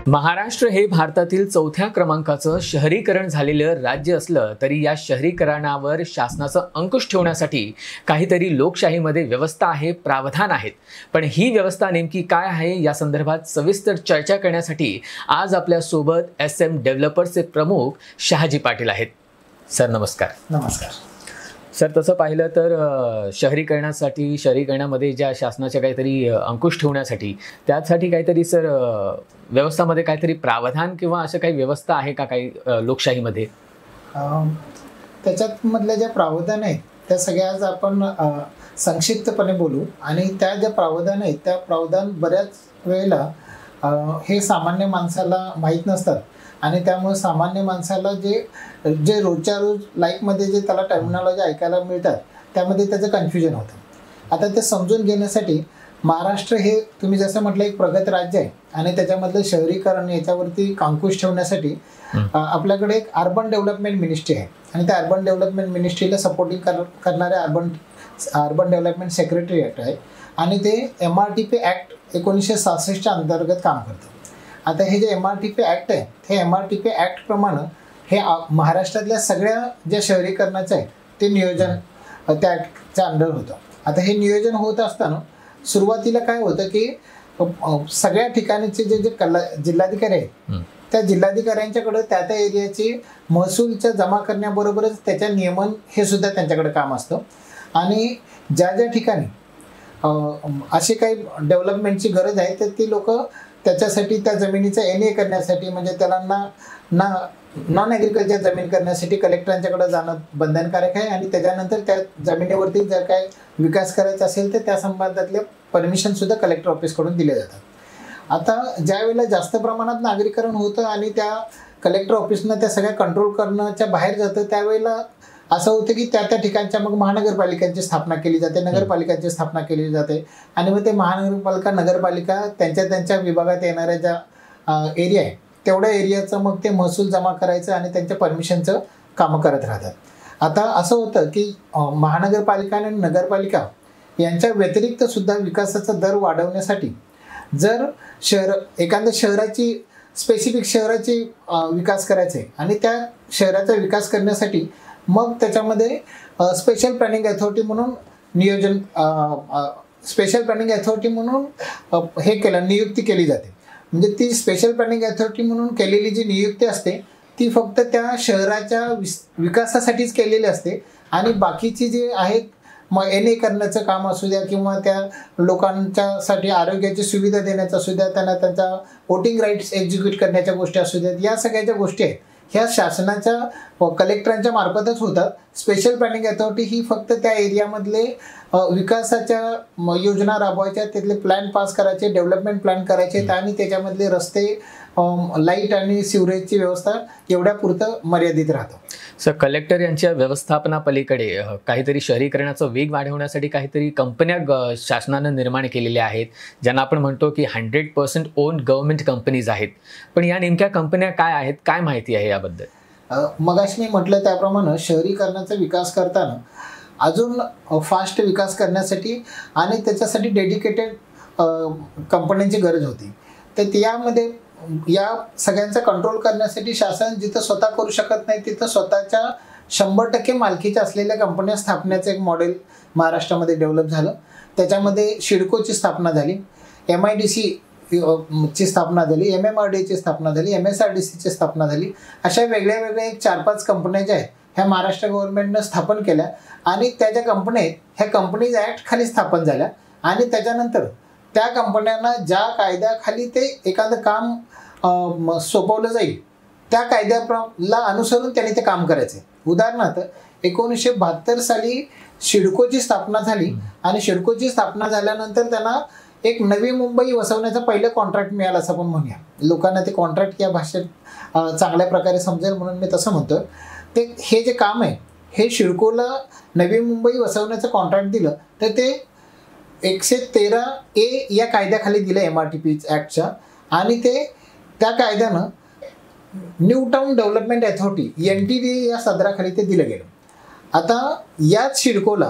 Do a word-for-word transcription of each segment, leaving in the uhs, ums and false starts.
महाराष्ट्र हे भारतातील चौथ्या क्रमांकाचं शहरीकरण झालेलं राज्य असलं तरी या शहरीकरणावर शासनाचं अंकुश ठेवण्यासाठी काहीतरी लोकशाहीमध्ये व्यवस्था आहे, प्रावधान आहेत. पण ही व्यवस्था नेमकी काय आहे या संदर्भात सविस्तर चर्चा करण्यासाठी आज आपल्या सोबत एस एम डेव्हलपर्सचे प्रमुख शहाजी पाटील आहेत. सर नमस्कार. नमस्कार सर, तसं पाहिलं तर शहरीकरणासाठी शहरीकरणामध्ये ज्या शासनाच्या काहीतरी अंकुश ठेवण्यासाठी त्यासाठी काहीतरी सर व्यवस्थामध्ये काहीतरी प्रावधान किंवा असं काही व्यवस्था आहे का काही लोकशाहीमध्ये? त्याच्यात मधल्या ज्या प्रावधान आहेत त्या सगळ्या आज आपण संक्षिप्तपणे बोलू. आणि त्या ज्या प्रावधान आहेत त्या प्रावधान बऱ्याच वेळेला हे सामान्य माणसाला माहीत नसतात आणि त्यामुळे सामान्य माणसाला जे जे रोजच्या रोज लाईफमध्ये जे त्याला टर्मिनॉलॉजी ऐकायला मिळतात त्यामध्ये त्याचं कन्फ्युजन होतं. आता ते समजून घेण्यासाठी महाराष्ट्र हे तुम्ही जसं म्हटलं एक प्रगत राज्य आहे आणि त्याच्यामधलं शहरीकरण याच्यावरती अंकुश ठेवण्यासाठी आपल्याकडे एक अर्बन डेव्हलपमेंट मिनिस्ट्री आहे आणि त्या अर्बन डेव्हलपमेंट मिनिस्ट्रीला सपोर्टिंग कर करणारे अर्बन अर्बन डेव्हलपमेंट सेक्रेटरीएट आहे आणि ते M R T P act एकोणीसशे सहासष्टच्या अंतर्गत काम करतं. आता हे जे M R T P act आहे हे एम आर टी पी ॲक्टप्रमाणे हे महाराष्ट्रातल्या सगळ्या ज्या शहरीकरणाचं आहे ते नियोजन त्या ॲक्टच्या अंडर होतं. आता हे नियोजन होत असताना सुरुवातीला काय होतं की सगळ्या ठिकाणचे जे जे कला जिल्हाधिकारी आहेत त्या जिल्हाधिकाऱ्यांच्याकडे त्या त्या एरियाची महसूलच्या जमा करण्याबरोबरच त्याच्या नियमन हे सुद्धा त्यांच्याकडे काम असतं. आणि ज्या ज्या ठिकाणी अशी काही डेव्हलपमेंटची गरज आहे तर ती लोक त्याच्यासाठी त्या जमिनीचा एन ए करण्यासाठी म्हणजे त्याला ना ना नॉन ॲग्रिकल्चर जमीन करण्यासाठी कलेक्टरांच्याकडे जाणं बंधनकारक आहे आणि त्याच्यानंतर त्या जमिनीवरती जर काय विकास करायचा असेल तर त्या संबंधातले परमिशनसुद्धा कलेक्टर ऑफिसकडून दिले जातात. आता ज्या वेळेला जास्त प्रमाणात नागरीकरण होतं आणि त्या कलेक्टर ऑफिसनं त्या सगळ्या कंट्रोल करण्याच्या बाहेर जातं त्यावेळेला असं होतं की त्या त्या ठिकाणच्या मग महानगरपालिकांची स्थापना केली जाते, नगरपालिकांची स्थापना केली जाते आणि मग ते महानगरपालिका नगरपालिका त्यांच्या त्यांच्या विभागात येणाऱ्या ज्या एरिया आहे तेवढ्या एरियाचं मग ते महसूल जमा करायचं आणि त्यांच्या परमिशनचं कामं करत राहतात. आता असं होतं की महानगरपालिका आणि नगरपालिका यांच्या व्यतिरिक्त सुद्धा विकासाचा दर वाढवण्यासाठी जर शहर एखाद्या शहराची स्पेसिफिक शहराची विकास करायचे आणि त्या शहराचा विकास करण्यासाठी मग त्याच्यामध्ये स्पेशल प्लॅनिंग अथॉरिटी म्हणून नियोजन स्पेशल प्लॅनिंग अथॉरिटी म्हणून हे केलं नियुक्ती केली जाते. म्हणजे ती स्पेशल प्लॅनिंग अथॉरिटी म्हणून केलेली जी नियुक्ती असते ती फक्त त्या शहराच्या विकासासाठीच केलेली असते आणि बाकीची जी आहेत मग एन ए करण्याचं काम असू द्या किंवा त्या लोकांच्यासाठी आरोग्याची सुविधा देण्याचं असू द्या, त्यांना त्यांचा वोटिंग राईट्स एक्झिक्यूट करण्याच्या गोष्टी असू द्यात, या सगळ्या ज्या गोष्टी आहेत ह्या शासनाच्या कलेक्टरांच्या मार्फतच होतात. स्पेशल प्लॅनिंग अथॉरिटी ही फक्त त्या एरियामधले विकासाच्या योजना राबवायच्या, तिथले प्लॅन पास करायचे, डेव्हलपमेंट प्लॅन करायचे आणि त्याच्यामधले रस्ते, लाईट आणि सिवरेजची व्यवस्था एवढ्या पुरतं मर्यादित राहतं. सर, कलेक्टर यांच्या व्यवस्थापनापलीकडे काहीतरी शहरीकरणाचा वेग वाढवण्यासाठी काहीतरी कंपन्या शासनानं निर्माण केलेल्या आहेत ज्यांना आपण म्हणतो की hundred percent own government companies आहेत. पण या नेमक्या कंपन्या काय आहेत, काय माहिती आहे याबद्दल? मगाशी मी म्हटलं त्याप्रमाणे शहरीकरणाचा विकास करताना अजून फास्ट विकास करण्यासाठी आणि त्याच्यासाठी डेडिकेटेड कंपन्यांची गरज होती. तर त्यामध्ये या सगळ्यांचा कंट्रोल करण्यासाठी शासन जिथं स्वतः करू शकत नाही तिथं स्वतःच्या शंभर टक्के मालकीच्या असलेल्या कंपन्या स्थापण्याचं एक मॉडेल महाराष्ट्रामध्ये डेव्हलप झालं. त्याच्यामध्ये शिडकोची स्थापना झाली, एम आय डी सी ची स्थापना झाली, एम एम आर डी ची स्थापना झाली, एम एस आर डी सीची स्थापना झाली. अशा वेगळ्या वेगळ्या एक चार पाच कंपन्या ज्या आहेत ह्या महाराष्ट्र गव्हर्नमेंटनं स्थापन केल्या आणि त्या ज्या कंपन्या आहेत ह्या कंपनीज ॲक्ट खाली स्थापन झाल्या आणि त्याच्यानंतर त्या कंपन्यांना ज्या कायद्याखाली ते एखादं काम सोपवलं जाईल त्या कायद्याला अनुसरून त्यांनी ते काम करायचे. उदाहरणार्थ एकोणीसशे बहात्तर साली शिडकोची स्थापना झाली आणि शिडकोची स्थापना झाल्यानंतर त्यांना एक नवी मुंबई वसवण्याचं पहिलं कॉन्ट्रॅक्ट मिळालं असं आपण म्हणूया. लोकांना ते कॉन्ट्रॅक्ट या भाषेत चांगल्या प्रकारे समजेल म्हणून मी तसं म्हणतो. ते हे जे काम आहे हे शिडकोला नवी मुंबई वसवण्याचं कॉन्ट्रॅक्ट दिलं तर ते एकशे तेरा ए या कायद्याखाली दिलं एम आर टी पी ॲक्टच्या आणि ते त्या कायद्यानं new town development authority N T D या सदराखाली ते दिलं गेलं. आता याच शिडकोला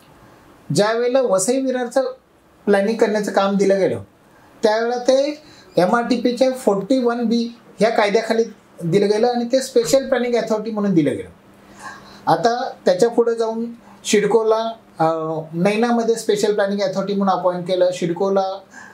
ज्या वेळेला वसई विरारचं प्लॅनिंग करण्याचं काम दिलं गेलं त्यावेळेला ते एम आर टी पीच्या फोर्टी वन बी ह्या कायद्याखाली दिलं गेलं आणि ते स्पेशल प्लॅनिंग अथॉरिटी म्हणून दिलं गेलं. आता त्याच्या पुढे जाऊन शिडकोला नैनामध्ये स्पेशल प्लॅनिंग अथॉरिटी म्हणून अपॉइंट केलं. शिडकोला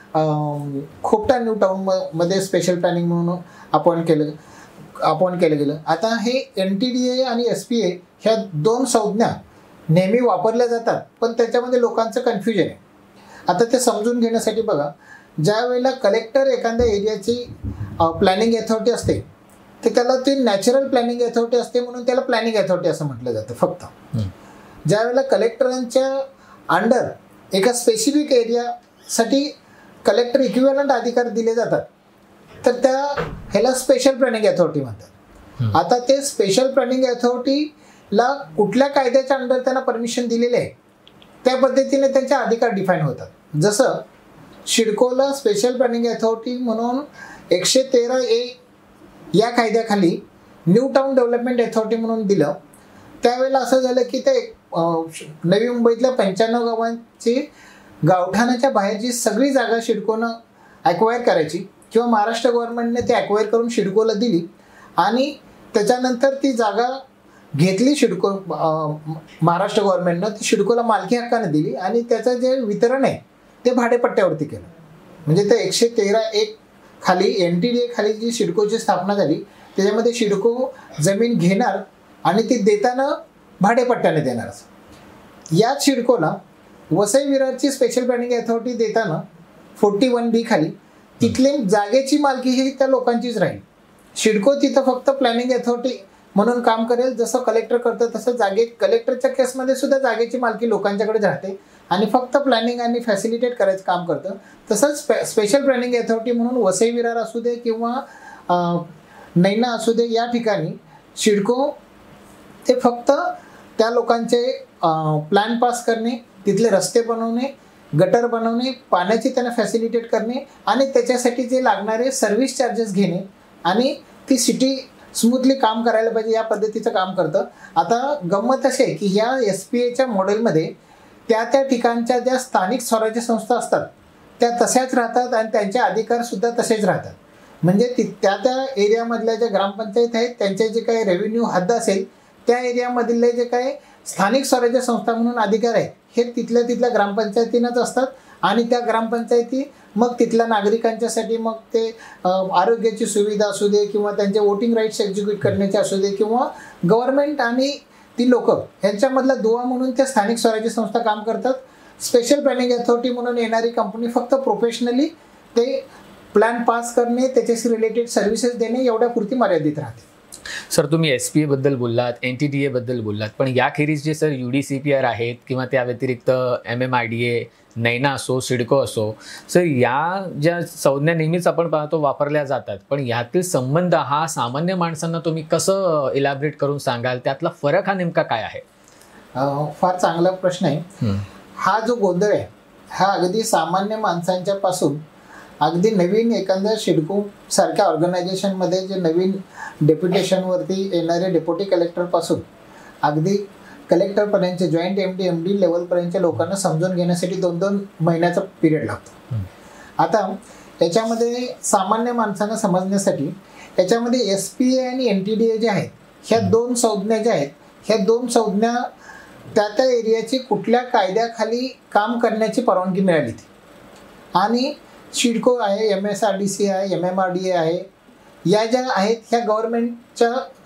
खोपटा न्यू टाउन मध्ये स्पेशल प्लॅनिंग म्हणून अपॉइंट केलं अपॉइंट केलं गेलं. आता हे एन टी डी ए आणि एस पी ए ह्या दोन संज्ञा नेहमी वापरल्या जातात, पण त्याच्यामध्ये लोकांचं कन्फ्युजन आहे. आता ते समजून घेण्यासाठी बघा, ज्या वेळेला कलेक्टर एखाद्या एरियाची प्लॅनिंग अथॉरिटी असते ते त्याला ती नॅचरल प्लॅनिंग अथॉरिटी असते म्हणून त्याला प्लॅनिंग अथॉरिटी असं म्हटलं जातं फक्त. ज्या वेळेला कलेक्टरांच्या अंडर एका स्पेसिफिक एरियासाठी कलेक्टर इक्विव्हॅलंट अधिकार दिले जातात तर त्या ह्याला स्पेशल प्लॅनिंग अथॉरिटी म्हणतात. आता ते स्पेशल प्लॅनिंग अथॉरिटीला कुठल्या कायद्याच्या अंडर त्यांना परमिशन दिलेले आहे त्या पद्धतीने त्यांचे अधिकार डिफाईन होतात. जसं शिडकोला स्पेशल प्लॅनिंग अथॉरिटी म्हणून एकशे तेरा ए या कायद्याखाली न्यू टाउन डेव्हलपमेंट अथॉरिटी म्हणून दिलं. त्यावेळेला असं झालं की ते नवी मुंबईतल्या पंच्याण्णव गावांची गावठाणाच्या बाहेरची सगळी जागा शिडकोनं ॲक्वायर करायची किंवा महाराष्ट्र गव्हर्नमेंटने ते ॲक्वायर करून शिडकोला दिली आणि त्याच्यानंतर ती जागा घेतली शिडको महाराष्ट्र गव्हर्नमेंटनं ती शिडकोला मालकी हक्काने दिली आणि त्याचं जे वितरण आहे ते भाडेपट्ट्यावरती केलं. म्हणजे ते एकशे तेरा एक खाली एन टी डी ए खाली जी शिडकोची स्थापना झाली त्याच्यामध्ये शिडको जमीन घेणार आणि ती देताना भाडेपट्ट्याने देणार. याच शिडकोला वसई विरारची स्पेशल प्लॅनिंग अथॉरिटी देताना फोर्टी वन बी खाली तिथले जागेची मालकी ही त्या लोकांचीच राहील. शिडको तिथं फक्त प्लॅनिंग अथॉरिटी म्हणून काम करेल, जसं कलेक्टर करतं तसं जागे कलेक्टरच्या केसमध्ये सुद्धा जागेची मालकी लोकांच्याकडे राहते आणि फक्त प्लॅनिंग आणि फॅसिलिटेट करायचं काम करतं. तसंच स्पे स्पेशल प्लॅनिंग अथॉरिटी म्हणून वसई विरार असू दे किंवा नैना असू दे या ठिकाणी शिडको ते फक्त त्या लोकांचे प्लॅन पास करणे, तिथले रस्ते बनवणे, गटर बनवणे, पाण्याची त्यांना फॅसिलिटेट करणे आणि त्याच्यासाठी जे लागणारे सर्व्हिस चार्जेस घेणे आणि ती सिटी स्मूथली काम करायला पाहिजे या पद्धतीचं काम करतं. आता गंमत अशी आहे की ह्या एस पी एच्या मॉडेलमध्ये त्या त्या ठिकाणच्या ज्या स्थानिक स्वराज्य संस्था असतात त्या तशाच राहतात आणि त्यांचे अधिकारसुद्धा तसेच राहतात. म्हणजे ती त्या त्या एरियामधल्या ज्या ग्रामपंचायत आहेत त्यांचे जे काही रेव्हेन्यू हद्द असेल त्या एरियामधले जे काही स्थानिक स्वराज्य संस्था म्हणून अधिकार आहेत हे तिथल्या तिथल्या ग्रामपंचायतीनंच असतात आणि त्या ग्रामपंचायती मग तिथल्या नागरिकांच्यासाठी मग ते आरोग्याची सुविधा असू दे किंवा त्यांचे वोटिंग राईट्स एक्झिक्यूट करण्याचे असू दे किंवा गव्हर्नमेंट आणि ती लोक यांच्यामधला दुवा म्हणून त्या स्थानिक स्वराज्य संस्था काम करतात. स्पेशल प्लॅनिंग अथॉरिटी म्हणून येणारी कंपनी फक्त प्रोफेशनली ते प्लॅन पास करणे, त्याच्याशी रिलेटेड सर्व्हिसेस देणे एवढ्यापुरती मर्यादित राहते. सर तुम्ही एस पी ए बद्दल बोललात, एन टी डी ए बद्दल बोललात, पण याखेरीज जे sir U D C P R आहेत किंवा त्या व्यतिरिक्त M M I D A, NAINA असो, सिडको असो, सर या ज्या संज्ञा नेहमीच आपण पाहतो वापरल्या जातात, पण यातील संबंध हा सामान्य माणसांना तुम्ही कसं इलॅबरेट करून सांगाल? त्यातला फरक हा नेमका काय आहे? फार चांगला प्रश्न आहे. हा जो गोंधळ आहे हा अगदी सामान्य माणसांच्या पासून अगदी नवीन एखाद्या शिडको सारख्या ऑर्गनायझेशनमध्ये जे नवीन डेप्युटेशनवरती येणारे डेप्युटी कलेक्टरपासून अगदी कलेक्टरपर्यंतचे joint M D M D लेवलपर्यंतच्या लोकांना समजून घेण्यासाठी दोन दोन महिन्याचा पिरियड लागतो. आता याच्यामध्ये सामान्य माणसांना समजण्यासाठी याच्यामध्ये एस पी ए आणि एन टी डी ए जे आहेत ह्या दोन संज्ञा ज्या आहेत ह्या दोन संज्ञा त्या त्या एरियाची कुठल्या कायद्याखाली काम करण्याची परवानगी मिळाली ती. आणि शिडको आहे, M S R D C आहे, M M R D A आहे, या ज्या आहेत ह्या गव्हर्नमेंटच्या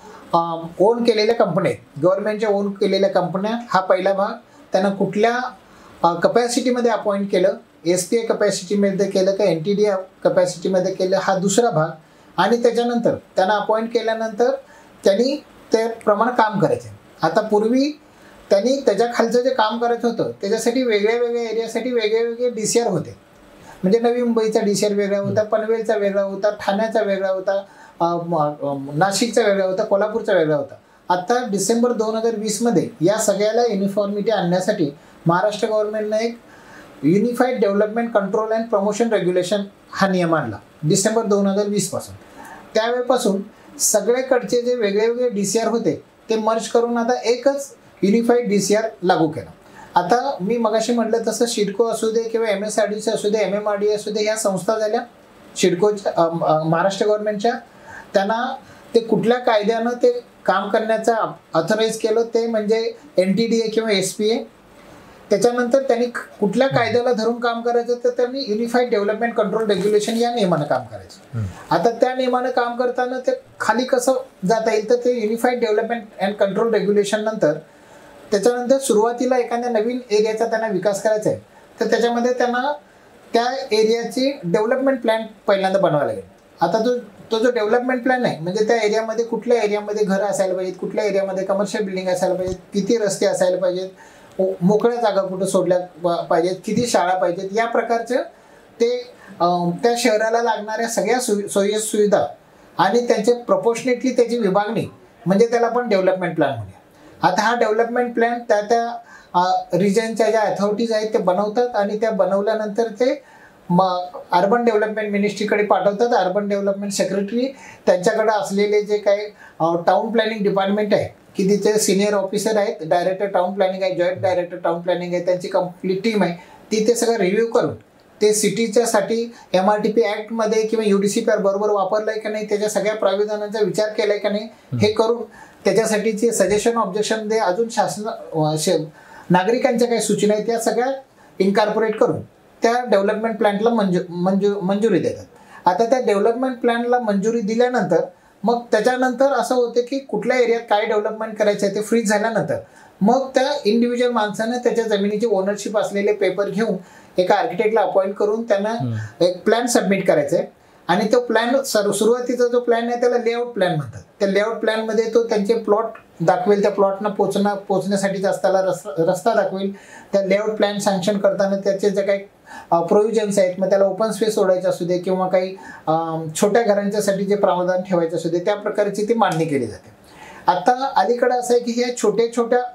ओन केलेल्या कंपन्या आहेत. गव्हर्नमेंटच्या ओन केलेल्या कंपन्या हा पहिला भाग. त्यांना कुठल्या कपॅसिटीमध्ये अपॉइंट केलं, एस पी ए कपॅसिटीमध्ये केलं का एन टी डी ए कपॅसिटीमध्ये केलं हा दुसरा भाग. आणि त्याच्यानंतर त्यांना अपॉइंट केल्यानंतर त्यांनी त्याप्रमाणे काम करायचे. आता पूर्वी त्यांनी त्याच्या खालचं जे काम करायचं होतं त्याच्यासाठी वेगळ्या वेगळ्या एरियासाठी वेगळे वेगळे डी सी आर होते. म्हणजे नवी मुंबईचा डी सी आर वेगळा होता, पनवेलचा वेगळा होता, ठाण्याचा वेगळा होता, नाशिकचा वेगळा होता, कोल्हापूरचा वेगळा होता. आता डिसेंबर दोन हजार वीसमध्ये या सगळ्याला युनिफॉर्मिटी आणण्यासाठी महाराष्ट्र गव्हर्नमेंटनं एक unified development control and promotion regulation हा नियम आणला डिसेंबर दोन हजार वीसपासून. त्यावेळेपासून सगळ्याकडचे जे वेगळे वेगळे डी सी आर होते ते मर्ज करून आता एकच युनिफाईड डी सी आर लागू केला. आता मी मगाशी म्हटलं तसं शिडको असू दे किंवा M S R D C असू दे, एम एम आर डी असू दे, ह्या संस्था झाल्या सिडकोच्या महाराष्ट्र गव्हर्नमेंटच्या, त्यांना ते कुठल्या कायद्यानं ते काम करण्याचा ऑथराईज केलं ते म्हणजे एन टी डी ए किंवा एस पी ए. त्याच्यानंतर त्यांनी कुठल्या कायद्याला धरून काम करायचं तर त्यांनी युनिफाईड डेव्हलपमेंट कंट्रोल रेग्युलेशन या नियमानं काम करायचं. आता त्या नियमानं काम करताना ते खाली कसं जाता येईल तर ते unified development and control regulation नंतर त्याच्यानंतर सुरुवातीला एखाद्या नवीन एरियाचा त्यांना विकास करायचा आहे तर त्याच्यामध्ये त्यांना त्या एरियाची डेव्हलपमेंट प्लॅन पहिल्यांदा बनवायला लागेल. आता जो तो जो डेव्हलपमेंट प्लॅन आहे म्हणजे त्या एरियामध्ये कुठल्या एरियामध्ये घरं असायला पाहिजेत, कुठल्या एरियामध्ये कमर्शियल बिल्डिंग असायला पाहिजेत, किती रस्ते असायला पाहिजेत, मोकळ्या जागा कुठं सोडल्या पाहिजेत, किती शाळा पाहिजेत, या प्रकारचं ते त्या शहराला लागणाऱ्या सगळ्या सोयी सोयी सुविधा आणि त्यांचे प्रपोर्शनेटली त्याची विभागणी म्हणजे त्याला आपण डेव्हलपमेंट प्लॅन म्हणूया. आता हा डेव्हलपमेंट प्लॅन त्या त्या रिजनच्या ज्या अथॉरिटीज आहेत ते बनवतात आणि त्या बनवल्यानंतर ते मग अर्बन डेव्हलपमेंट मिनिस्ट्रीकडे पाठवतात. अर्बन डेव्हलपमेंट सेक्रेटरी त्यांच्याकडे असलेले जे काही टाउन प्लॅनिंग डिपार्टमेंट आहे की तिथे सिनियर ऑफिसर आहेत, डायरेक्टर टाउन प्लॅनिंग आहे, जॉईंट डायरेक्टर टाउन प्लॅनिंग आहे, त्यांची कंप्लीट टीम आहे, ती ते सगळं रिव्ह्यू करून ते सिटीच्यासाठी एम आर टी पी ॲक्टमध्ये किंवा U D C P R बरोबर वापरलं आहे का नाही, त्याच्या सगळ्या प्राविधानांचा विचार केला आहे का नाही हे करून त्याच्यासाठीचे सजेशन ऑब्जेक्शन दे अजून शासन नागरिकांच्या काही सूचना आहेत त्या सगळ्या इन्कॉर्पोरेट करून त्या डेव्हलपमेंट प्लॅनला मंजू मंजू मंजुरी देतात. आता त्या डेव्हलपमेंट प्लॅनला मंजुरी दिल्यानंतर मग त्याच्यानंतर असं होते की कुठल्या एरियात काय डेव्हलपमेंट करायचं आहे ते फ्रीज झाल्यानंतर मग त्या इंडिव्हिज्युअल माणसानं त्याच्या जमिनीची ओनरशिप असलेले पेपर घेऊन एका आर्किटेक्टला अपॉइंट करून त्यांना एक प्लॅन सबमिट करायचा आहे आणि तो प्लॅन सुरुवातीचा जो प्लॅन आहे त्याला लेआउट प्लॅन म्हणतात. त्या लेआउट प्लॅनमध्ये तो त्यांचे प्लॉट दाखवेल, त्या प्लॉटनं पोचणं पोचण्यासाठी असताना रस्ता दाखवेल. त्या लेआउट प्लॅन सँक्शन करताना त्याचे जे काही प्रोव्हिजन्स आहेत मग त्याला ओपन स्पेस सोडायचे असू दे किंवा काही छोट्या घरांच्यासाठी जे प्रावधान ठेवायचे असू दे त्या प्रकारची ती मांडणी केली जाते. आता अलीकडे असं आहे की हे छोट्या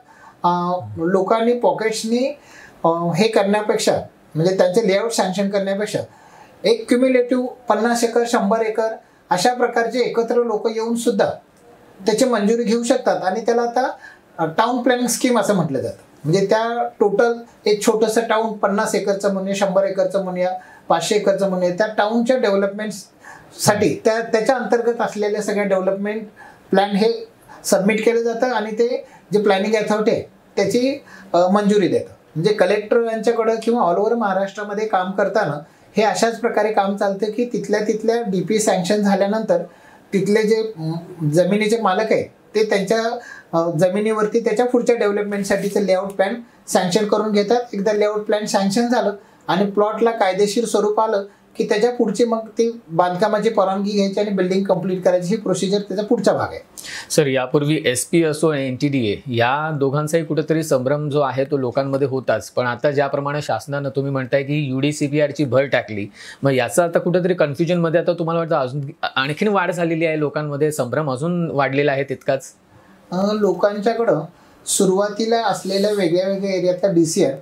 छोट्या लोकांनी पॉकेट्सनी हे करण्यापेक्षा म्हणजे त्यांचे लेआउट सँक्शन करण्यापेक्षा एक क्युम्युलेटिव्ह पन्नास एकर शंभर एकर अशा प्रकारचे एकत्र लोक येऊन सुद्धा त्याची मंजुरी घेऊ शकतात आणि त्याला आता टाउन प्लॅनिंग स्कीम असं म्हटलं जातं. म्हणजे त्या टोटल एक छोटंसं टाउन पन्नास एकरचं म्हणूया, शंभर एकरचं म्हणूया, पाचशे एकरचं म्हणूया, त्या टाउनच्या डेव्हलपमेंटसाठी त्या त्याच्या अंतर्गत असलेल्या सगळ्या डेव्हलपमेंट प्लॅन हे सबमिट केलं जातं आणि ते जे प्लॅनिंग अथॉरिटी आहे त्याची मंजुरी देतं. म्हणजे कलेक्टर यांच्याकडं किंवा ऑल ओव्हर महाराष्ट्रामध्ये काम करताना हे अशाच प्रकारे काम चालतं की तिथल्या तिथल्या डी पी सँक्शन झाल्यानंतर तिथले जे जमिनीचे मालक आहेत ते त्यांच्या जमिनीवरती त्याच्या पुढच्या डेव्हलपमेंटसाठीचं लेआउट प्लॅन सँक्शन करून घेतात. एकदा लेआउट प्लॅन सँक्शन झालं आणि प्लॉटला कायदेशीर स्वरूप आलं की त्याच्या पुढची मग ती बांधकामाची परवानगी घ्यायची आणि बिल्डिंग कंप्लीट करायची ही प्रोसिजर त्याचा पुढचा भाग आहे. सर, यापूर्वी एस पी असो एन टी डी ए या दोघांचाही कुठेतरी संभ्रम जो आहे तो लोकांमध्ये होताच, पण आता ज्याप्रमाणे शासनानं तुम्ही म्हणताय की यू डी सी पी आरची भर टाकली, मग याचा आता कुठेतरी कन्फ्युजनमध्ये आता तुम्हाला वाटतं अजून आणखीन वाढ झालेली आहे, लोकांमध्ये संभ्रम अजून वाढलेला आहे तितकाच? लोकांच्याकडं सुरुवातीला असलेल्या वेगळ्या वेगळ्या एरियातला डी सी आर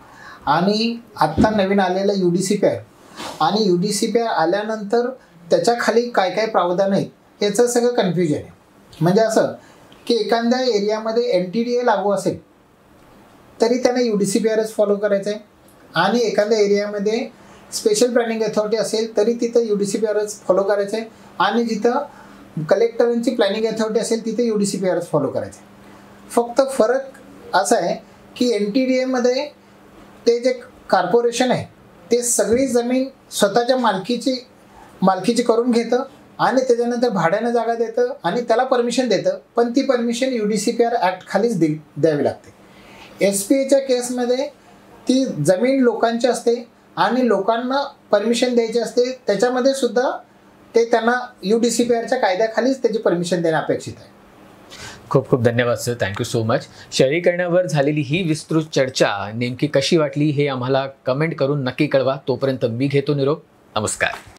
आणि आत्ता नवीन आलेला U D C P R आणि U D C P R आल्यानंतर त्याच्या खाली काय काय प्रावधान आहेत याचं सगळं कन्फ्युजन आहे. म्हणजे असं की एखाद्या एरियामध्ये एन टी डी ए लागू असेल तरी त्यांना यू डी सी पी आरच फॉलो करायचं आहे आणि एखाद्या एरियामध्ये स्पेशल प्लॅनिंग अथॉरिटी असेल तरी तिथं यू डी सी पी आरच फॉलो करायचं आहे आणि जिथं कलेक्टरांची प्लॅनिंग अथॉरिटी असेल तिथे यू डी सी पी आरच फॉलो करायचं आहे. फक्त फरक असा आहे की एन टी डी एमध्ये ते जे कॉर्पोरेशन आहे ते सगळी जमीन स्वतःच्या मालकीची मालकीची करून घेतं आणि त्याच्यानंतर भाड्यानं जागा देतं आणि त्याला परमिशन देतं, पण ती permission U D C P R act खालीच दे द्यावी लागते. एस पी एच्या केसमध्ये ती जमीन लोकांची असते आणि लोकांना परमिशन द्यायची असते, त्याच्यामध्ये सुद्धा ते त्यांना यू डी सी पी आरच्या कायद्याखालीच त्याची परमिशन देणं अपेक्षित आहे. खूप खूप धन्यवाद सर, थँक्यू सो मच. शहरीकरणावर झालेली ही विस्तृत चर्चा नेमकी कशी वाटली हे आम्हाला कमेंट करून नक्की कळवा. तोपर्यंत मी घेतो निरोप. नमस्कार.